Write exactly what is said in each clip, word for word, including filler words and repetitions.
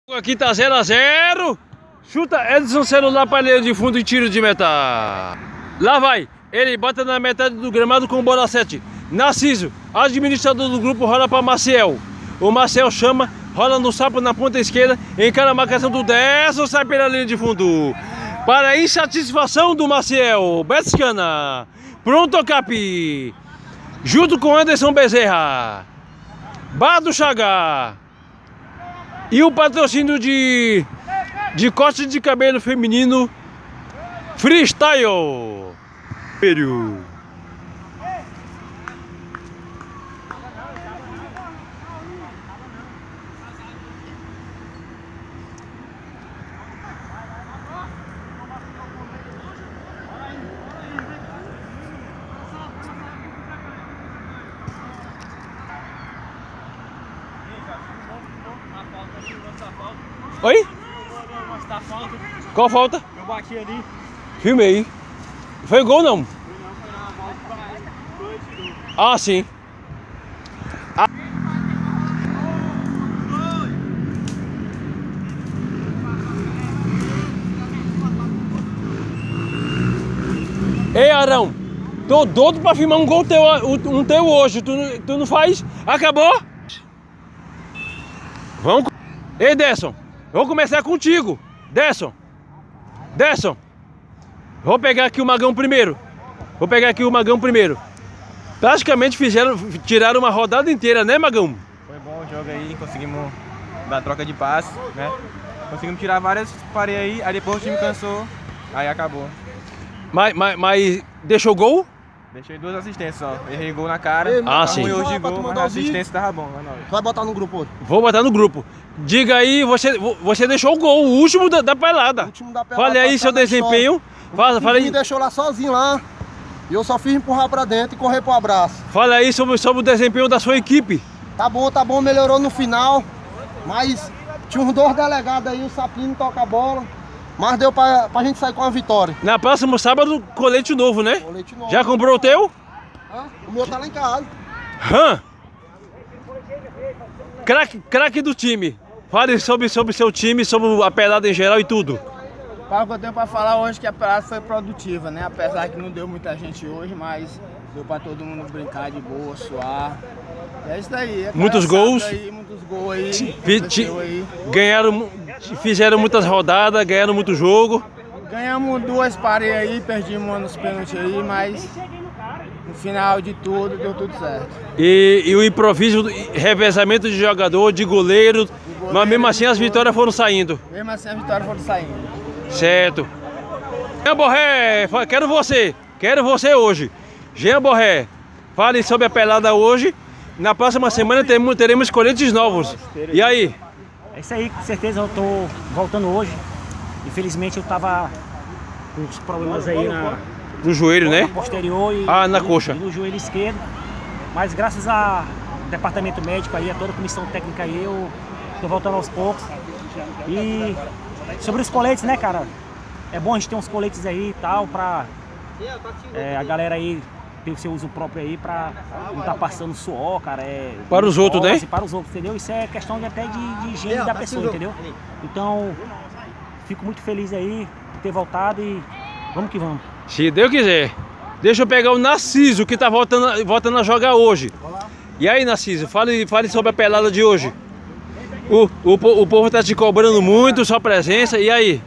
Aqui tá zero a zero. Chuta Edson celular para linha de fundo e tiro de meta. Lá vai. Ele bota na metade do gramado com bola sete. Narciso, administrador do grupo, rola para Maciel. O Maciel chama, rola no sapo na ponta esquerda, encara a marcação do Edson, sai pela linha de fundo. Para a insatisfação do Maciel, Betscana. Pronto, Cap. Junto com Anderson Bezerra. Bado Chagar. E o patrocínio de, de corte de cabelo feminino Freestyle. Peru. Oi? Qual falta? Eu bati ali. Filmei. Foi gol não? Ah, sim. Ah. Ei, Arão, tô doido pra filmar um gol teu, um teu hoje. Tu, tu não faz? Acabou? Vamos. Ei, Desson. Vou começar contigo, Desson. Desson. Vou pegar aqui o Magão primeiro. Vou pegar aqui o Magão primeiro. Praticamente fizeram, tiraram uma rodada inteira, né, Magão? Foi bom o jogo aí, conseguimos dar troca de passe, né? Conseguimos tirar várias paredes aí, aí depois o time cansou, aí acabou. Mas, mas, mas deixou gol? Deixei duas assistências só. Errei gol na cara. Ei, ah, sim. Hoje de gol, mas a assistência tava bom. Tu vai botar no grupo hoje? Vou botar no grupo. Diga aí, você, você deixou o gol, o último da, da pelada. O último da pelada. Fale aí seu desempenho. Fala, fala aí. Me deixou lá sozinho lá. E eu só fiz empurrar pra dentro e correr pro abraço. Fala aí sobre, sobre o desempenho da sua equipe. Tá bom, tá bom, melhorou no final. Mas tinha uns dois delegados aí, o Sapinho toca a bola. Mas deu pra, pra gente sair com a vitória. Na próxima sábado, colete novo, né? Colete novo. Já comprou o teu? Hã? O meu tá lá em casa. Hã? Craque, craque do time. Fale sobre, sobre seu time, sobre a pelada em geral e tudo. O que eu tenho para falar hoje é que a pelada foi produtiva, né? Apesar que não deu muita gente hoje, mas deu para todo mundo brincar de boa, suar. É isso daí. É muitos gols. Aí, muitos gols aí, aí. Ganharam, fizeram muitas rodadas, ganharam muito jogo. Ganhamos duas paredes aí, perdimos uma nos pênaltis aí, mas no final de tudo deu tudo certo. E, e o improviso, revezamento de jogador, de goleiro, de goleiro, mas mesmo assim as vitórias foram saindo. Mesmo assim as vitórias foram saindo. Certo. Jean Borré, quero você, quero você hoje. Jean Borré, fale sobre a pelada hoje. Na próxima semana teremos, teremos coletes novos. E aí? É isso aí, com certeza eu tô voltando hoje. Infelizmente eu tava com uns problemas aí na... No joelho, né? Posterior e, ah, na e, coxa. E no joelho esquerdo. Mas graças ao departamento médico aí, a toda a comissão técnica aí, eu tô voltando aos poucos. E sobre os coletes, né, cara? É bom a gente ter uns coletes aí e tal, pra é, a galera aí ter o seu uso próprio aí, pra não tá passando suor, cara. É, para os outros, né? Para os outros, entendeu? Isso é questão de, até de, de higiene da pessoa, entendeu? Então, fico muito feliz aí por ter voltado e vamos que vamos. Se Deus quiser. Deixa eu pegar o Narciso, que tá voltando, voltando a jogar hoje. E aí, Narciso, fale, fale sobre a pelada de hoje. O, o, o povo tá te cobrando muito, sua presença, e aí?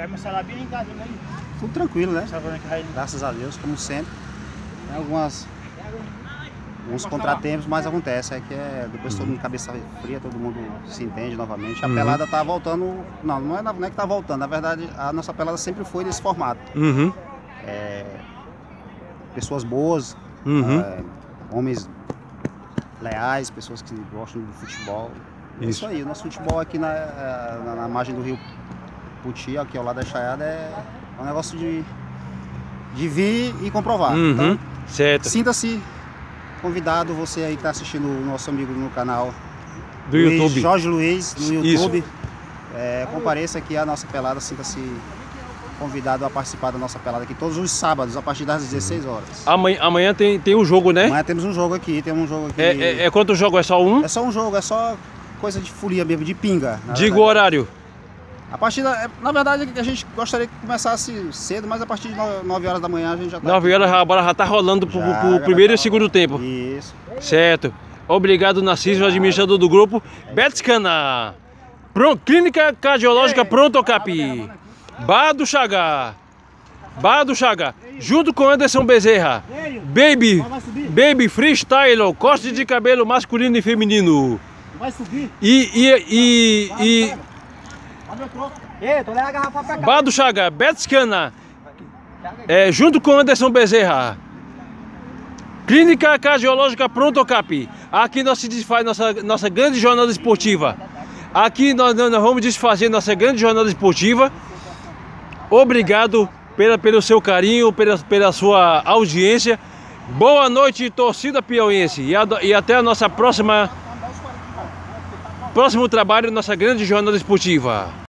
Tudo tranquilo, né? Graças a Deus, como sempre. Tem algumas, alguns contratempos, mas acontece. É que é, depois todo mundo cabeça fria, todo mundo se entende novamente. A uhum. pelada tá voltando. Não, não é, não é que tá voltando. Na verdade, a nossa pelada sempre foi desse formato. Uhum. É, pessoas boas, uhum. é, homens leais, pessoas que gostam do futebol. É isso. Isso aí, o nosso futebol aqui na, na, na margem do rio Puti, aqui ao lado da Chaiada, é um negócio de, de vir e comprovar. Uhum. Então, certo. Sinta-se convidado, você aí que está assistindo o nosso amigo no canal do Luiz, YouTube. Jorge Luiz, no YouTube. É, compareça aqui à nossa pelada, sinta-se convidado a participar da nossa pelada aqui todos os sábados, a partir das dezesseis horas. Amanhã, amanhã tem, tem um jogo, né? Amanhã temos um jogo aqui, temos um jogo aqui. É, é, é quanto jogo? É só um? É só um jogo, é só coisa de folia mesmo, de pinga. Diga o horário. A partir da, na verdade, a gente gostaria que começasse cedo, mas a partir de nove horas da manhã a gente já tá... nove horas a bola já tá rolando pro, Já, pro já primeiro tá e segundo tempo. Isso. Certo. Obrigado, Narciso, administrador do grupo. Betscana. Pro, Clínica Cardiológica Pronto Cap. Bar do Chagá. Bar do Chagá. Junto com Anderson Bezerra. Baby. Baby Freestyle. Corte de cabelo masculino e feminino. Vai subir. E... e, e, e Ei, tô levando a garrafa pra cá. Bar do Chagá. Betscana. É, junto com Anderson Bezerra. Clínica Cardiológica Pronto Cap. Aqui nós se desfaz nossa, nossa grande jornada esportiva. Aqui nós, nós vamos desfazer nossa grande jornada esportiva. Obrigado pela, pelo seu carinho, pela, pela sua audiência. Boa noite, torcida piauiense. E, a, e até a nossa próxima próximo trabalho, nossa grande jornada esportiva.